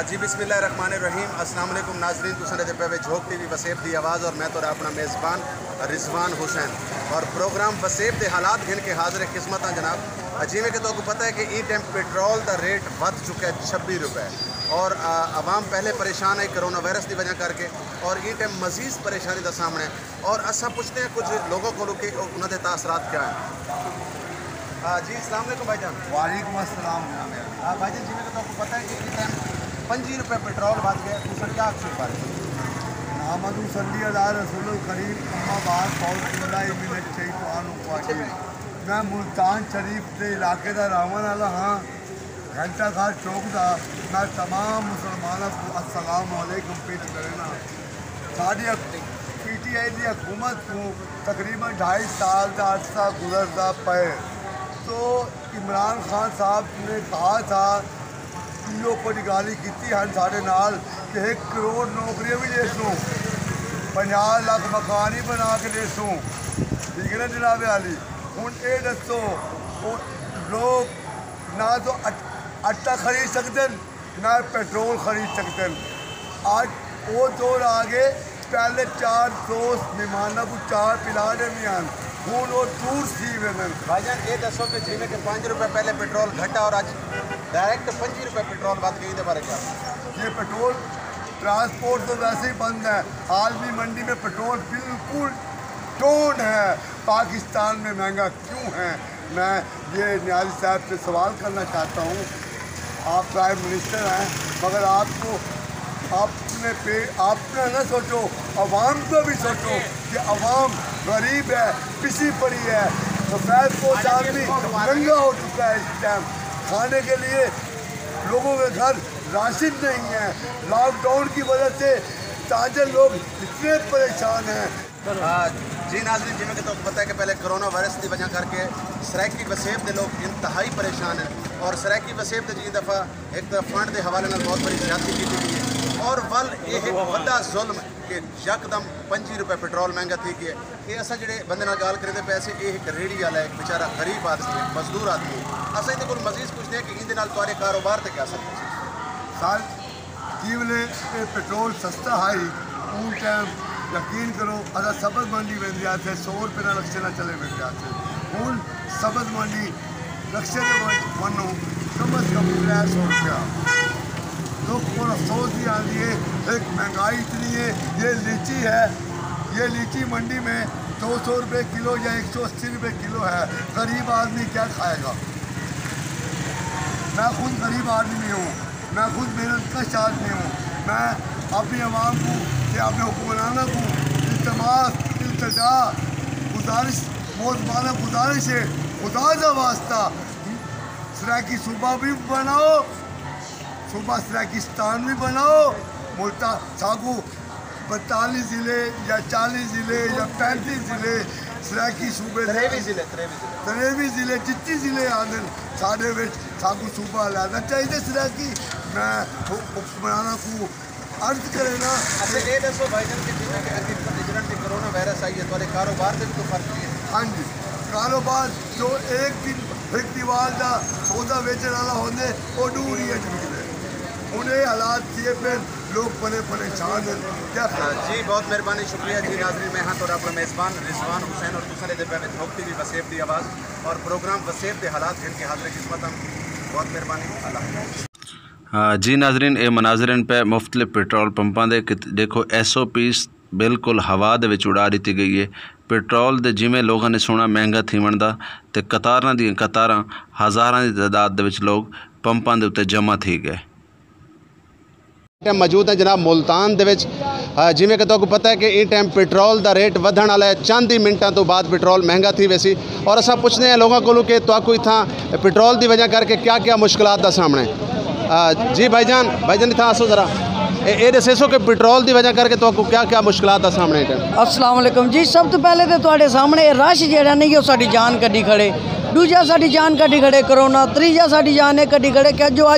जी बिस्मिल्लाहिर्रहमानिर्रहीम। अस्सलाम वालेकुम नाज़रीन, तुसां दे पे झोंक टीवी वसेब दी आवाज़ और मैं तो अपना मेज़बान रिजवान हुसैन और प्रोग्राम वसेब दे हालात गिन के हाजिर किस्मत जनाब। जिमें कि तो पता है कि ई टाइम पेट्रोल का रेट बढ़ चुका है 26 रुपए और आवाम पहले परेशान है कोरोना वायरस की वजह करके और ई टाइम मज़ीद परेशानी का सामने और असा पूछते हैं कुछ लोगों को कि उन्होंने तासरात क्या है। जी अस्सलाम वालेकुम भाईजान। वालेकुम अस्सलाम। भाईजान जिमें कि तो पता है कि ई टाइम 25 रुपये पेट्रोल बच गया, तो सर क्या अक्सर बारे मोहम्मद सल्ली अला रसूल करीम अम्मा बाद मैं मुल्तान शरीफ के इलाके का रहने वाला हाँ। घंटा घर चौक का मैं तमाम मुसलमानों को अस्सलाम वालेकुम पेश करना। साड़ी PTI की हुकूमत को तकरीबन 2.5 साल का अरसा गुजरता पे तो इमरान खान साहब ने कहा था पीओ को गाली की हैं साढ़े नाल कि 1 करोड़ नौकरियां भी दे सूँ, 50 लाख मकान ही बना के दे सूँ, ठीक है ना जनाब वाली। हूँ ये दसो लोग ना तो आटा खरीद सकते ना पेट्रोल खरीद सकते। आज वो दौर आ गए, पहले 4 दोस्त मेहमानों को 4 पिला दरमियान हूँ वो टूर सी वेदन। भाईजान ये दसो कि जिमें कि 5 रुपये पहले पेट्रोल घटा और आज डायरेक्ट 25 रुपये पेट्रोल बात गई बारे क्या? ये पेट्रोल ट्रांसपोर्ट तो वैसे ही बंद है। आलमी मंडी में पेट्रोल बिल्कुल डाउन है। पाकिस्तान में महंगा क्यों है? मैं ये न्याजी साहब से सवाल करना चाहता हूँ। आप प्राइम मिनिस्टर हैं मगर आपको आपने ना सोचो, अवाम को भी सोचो कि अवाम गरीब है, पिसी पड़ी है, सफ़ेद पोश आदमी महंगा हो चुका है। इस टाइम खाने के लिए लोगों के घर राशन नहीं है। लॉकडाउन की वजह से ताजर लोग इतने परेशान हैं। जी नाज़रीन, जिमें कि तो पता है कि पहले कोरोना वायरस की वजह करके सराइकी वसेब के लोग इंतहाई परेशान हैं और सराइकी वसेब के जी दफ़ा एक तो फंड के हवाले में बहुत बड़ी ज्यादती की गई है और वल ये बड़ा जुल्म कि यकदम 25 रुपये पेट्रोल महंगा थी गया। ये असा जो बंदे गाल करें पैसे ये एक रेहड़ी वाला एक बेचारा गरीब आदमी है, मजदूर आदमी है। असा इन्हें को मजीद पूछते हैं कि इन तुम्हारे कारोबार से क्या सकते साल कीवले पेट्रोल सस्ता है उन टाइम यकीन करो अगर सबज मंडी में दिया थे 100 रुपये ना रक्शे ना चले में दिया थे। हूँ सबज मंडी रक्शे वनो कम अज कम 300 रुपया। लोग को अफसोस भी आती है, एक महंगाई इतनी है। ये लीची है, ये लीची मंडी में 200 रुपये किलो या 180 रुपये किलो है। गरीब आदमी क्या खाएगा? मैं खुद गरीब आदमी हूँ, मैं खुद मेहनत कश आदमी हूँ। मैं अपनी आवाम को या अपने हुक्मराना को इल्तजा गुजारिश मोज़माना गुजारिश है, खुदा का वास्ता सराकी सूबा भी बनाओ, सूबा सराकिस्तान भी बनाओ। मुल्ता सागू 42 ज़िले या 40 ज़िले या 35 ज़िले सराकी सूबे 23 ज़िले जितने ज़िले आते साढ़े सागू सूबा लाना चाहिए सराकी। मैं हुक्मराना को अर्ज करे ना। अच्छा ये दसो भाईजान के जिमें कि कोरोना वायरस आई है तो कारोबार से भी तो फर्क है? हाँ जी, कारोबार जो एक दीवार का सौदा बेचने वाला होंगे वो दूर ही है। उन्हें हालात किए फिर लोग बड़े परेशान हैं। क्या जी बहुत मेहरबानी, शुक्रिया जी नाज़रीन। मैं हाँ तो अपना मेज़बान रिजवान हुसैन और दूसरे दे झोंक टीवी वसेब की आवाज़ और प्रोग्राम वसेब के हालात जिनके हाजिर किस्मत हम बहुत मेहरबानी। अल्लाह हाँ जी नाजरीन, ये मनाजरन पे मुख्तलिफ पेट्रोल पंपों के देखो SOPs बिल्कुल हवा दे विच उड़ा दी गई है। पेट्रोल दे जिमें लोगों ने सुना महंगा थीवन दा ते कतारां दी कतारां हज़ारां की तादाद दे विच लोग पंपों के उत्ते जमा थी गए। मौजूद है जनाब मुल्तान दे विच। जिमें कि तो पता है कि इस टाइम पेट्रोल का रेट वधण वाला है। चंद ही मिनटों तो बाद पेट्रोल महंगा थी वैसी और असा पूछते हैं लोगों को कि तो इतना पेट्रोल की वजह करके क्या क्या मुश्किलात का सामने। जी भाईजान इतना आसो जरा ये दसो कि पेट्रोल की वजह करके तो क्या क्या मुश्किलात का सामने। अस्सलाम वालेकुम जी। सब तो पहले तो तुहाडे सामने रश जेड़ा नहीं वो साडी जान कड्डी खड़े, दूजा साडी जान कड्डी खड़े कोरोना, तीजा साडी जान कड्डी खड़े कि जो अज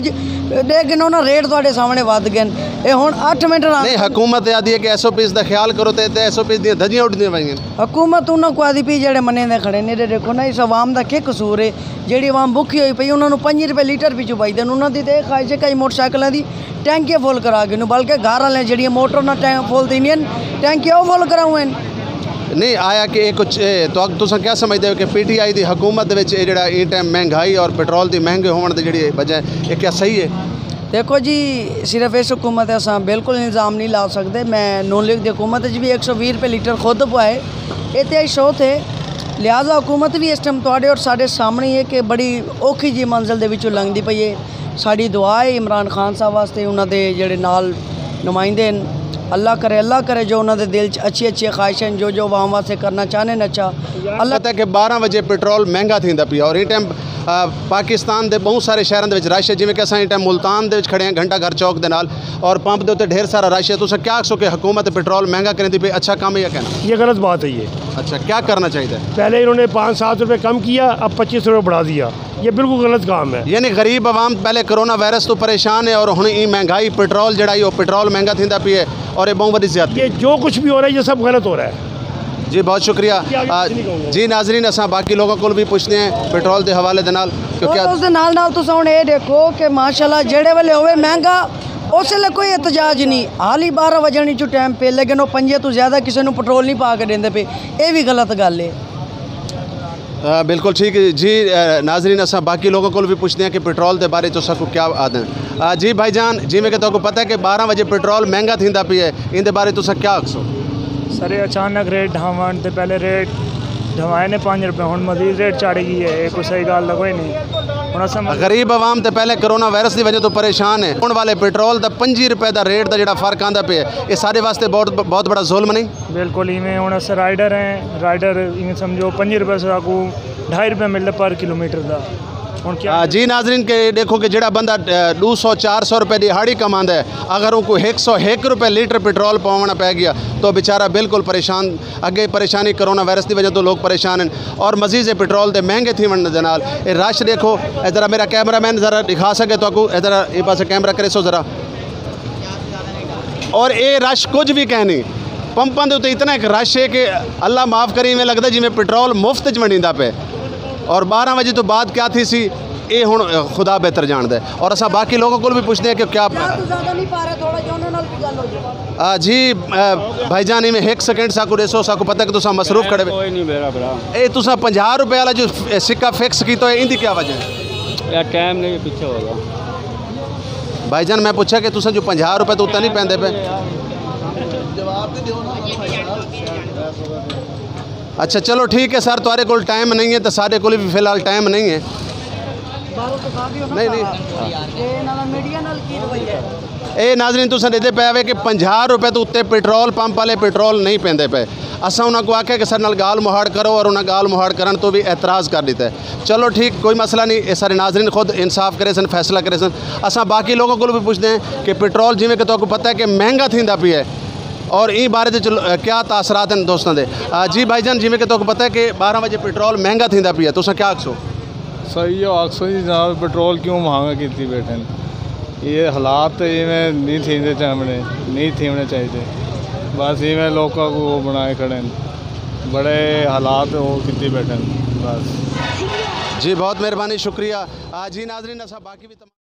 लेकिन उन्होंने रेट थोड़े सामने वध गए ये हुण 8 मिनट नहीं हुकूमत आदि है कि SOPs का ख्याल करो तो SOPs दी धज्जियां उड़दियां पईयां हुकूमत उन्होंने को आदि पी जेड़े मने दे खड़े ने देखो ना इस आवाम का क्या कसूर है जेड़ी आवाम भुखी हुई पई उन्होंने 5 रुपए लीटर पिछू पाई देन उन्होंने दी ते खाई कई मोटरसाइकिलों की टैंकियां फुल करा के बल्कि घर वाले जी मोटर ना टैंक फुल देनी टैंकियां फुल कराऊँ नहीं आया कि ये कुछ तो तुम क्या समझते हो कि PTI की हुकूमत जरा ये टाइम महंगाई और पेट्रोल की महंगे होने की जी वजह ये क्या सही है? देखो जी सिर्फ इस हुकूमत अस बिल्कुल इल्ज़ाम नहीं ला सकते। मैं नून लीग की हुकूमत भी 120 रुपये लीटर खुद पाए ये शो थे लिहाजा हुकूमत भी इस टाइम थोड़े और साढ़े सामने ही है कि बड़ी औखी जी मंजिल के लंघती पई है। साड़ी दुआ है इमरान खान साहब वास्ते उन्होंने जेड़े नाल नुमाइंदे अल्लाह करे जो उन्होंने दिल च अच्छी अच्छी ख्वाहिशें जो आवाम वास्ते करना चाहते हैं अच्छा अल्लाह पता है कि 12 बजे पेट्रोल महंगा थींदा पिया और ये टाइम पाकिस्तान के बहुत सारे शहरों के रश है जिमें कि अस टाइम मुल्तान के खड़े हैं घंटा घर चौक के नाल और पंप के उत्ते ढेर सारा रश है। तुम क्या आखो कि हुकूमत पेट्रोल महंगा करने पे अच्छा काम है या कहना? ये गलत बात है। ये अच्छा क्या करना चाहिए? पहले इन्होंने 5-7 रुपये कम किया अब 25 रुपये बढ़ा दिया, ये बिल्कुल गलत काम है। यानी गरीब आवाम पहले कोरोना वायरस तो परेशान है और हुण ये महंगाई पेट्रोल जड़ा पेट्रोल महंगा थींदा पी है और ये बहुत बड़ी ज्यादती। ये जो कुछ भी हो रहा है ये सब गलत हो रहा है। जी बहुत शुक्रिया। जी नाजरीन अस बाकी लोगों को भी पूछते हैं पेट्रोल के हवाले दे नाल क्योंकि उस नाल नाल तुस हुण ये देखो कि माशाल्लाह जेड़े वेले होवे महंगा उस वेले कोई एहतजाज नहीं हाल ही 12 बजने चो टाइम पे लेकिन वो 5 तो ज़्यादा किसी को पेट्रोल नहीं पा के देंदे पे ये भी गलत गल है। बिल्कुल ठीक है जी नाजरीन अस बाकी लोगों को भी पूछते हैं कि पेट्रोल के बारे में सबको क्या आदत जी भाईजान जिमें कि तुमको पता है कि 12 बजे पेट्रोल महंगा थींदा पी है इन बारे तुस क्या आखो? सर अचानक रेट ढावन तो पहले रेट ढवाए ने 5 रुपये हुण मजीद रेट चढ़ गई है कोई सही गल कोई नहीं। हुण असां गरीब आवाम तो पहले कोरोना वायरस की वजह तो परेशान है होने वाले पेट्रोल का 5 रुपये का रेट का जो फर्क आंदा पे ये सारे वास्ते बहुत बड़ा जुल्म नहीं? बिल्कुल इवें हुण अस राइडर हैं राइडर इवें समझो 5 रुपये से आपको 2.5 रुपये मिलते पर किलोमीटर का। जी नाजरीन के देखो कि जड़ा बंदा 200-400 रुपये दिहाड़ी कमांदा है अगर उनको 101 रुपये लीटर पेट्रोल पवाना पै गया तो बेचारा बिल्कुल परेशान अगे परेशानी कोरोना वायरस की वजह तो लोग परेशान हैं और मजीद से पेट्रोल के महंगे थी वन दे नाल ये रश देखो ज़रा मेरा कैमरा मैन ज़रा दिखा सके तो ज़रा ये पास कैमरा करे सो ज़रा और ये रश कुछ भी कह नहीं पंपों के उत्ते इतना एक रश है कि अल्लाह माफ़ करी इवें लगता जिमें पेट्रोल मुफ्त च वंडींदा पे और 12 बजे तो बाद क्या थी सी ये हुण खुदा बेहतर जानता है। और असा बाकी लोगों को भी पूछते हैं कि क्या जी भाईजान इवें 1 सेकंड साकू रेसो साकू पता कि तुसा मसरूफ खड़े ए तुसा 50 रुपये वाला जो सिक्का फिक्स की तो है इनकी क्या वजह है? या टाइम नहीं पीछे होगा भाईजान मैं पूछा कि तुसा जो 50 रुपये तो उत्ते नहीं पैंदे पे अच्छा चलो ठीक है सर तुहारे कोल टाइम नहीं है तो सारे कोल भी फिलहाल टाइम नहीं है नहीं ये नाजरीन तुस देते पे कि 50 रुपये तो उत्ते पेट्रोल पंप वाले पेट्रोल नहीं पेंदे पे असा उन्होंने आख्या कि सर नाल गाल मुहाड़ करो और उन्हें गाल मुहाड़ करन तो भी एतराज़ कर दिता है। चलो ठीक कोई मसला नहीं ये सारे नाजरीन खुद इंसाफ करे सन फैसला करे सन। असा बाकी लोगों को भी पूछते हैं कि पेट्रोल जिमें कि तुमको पता है कि महंगा थींदा पी है और ये बारे क्या तासरात हैं दोस्तों के? जी भाईजान जिमें कि तुमको पता है कि 12 बजे पेट्रोल महंगा थींदा पी है तुसा क्या आखो? सही है आखो जी जनाब पेट्रोल क्यों महंगा की बैठे ये हालात इवें नहीं थींदे नहीं थीने चाहिए बस इवें लोगों को वो बनाए खड़े बड़े हालात वो की बैठे बस। जी बहुत मेहरबानी शुक्रिया। जी नाजरीन असा बाकी भी